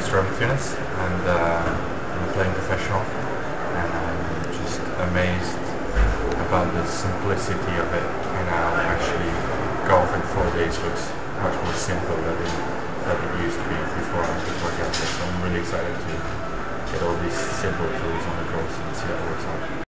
name's Jerome Theunis, and I'm a playing professional, and I'm just amazed about the simplicity of it, and how actually golf in 4 days looks much more simple than it used to be before I got there. So I'm really excited to get all these simple tools on the course and see how it works out.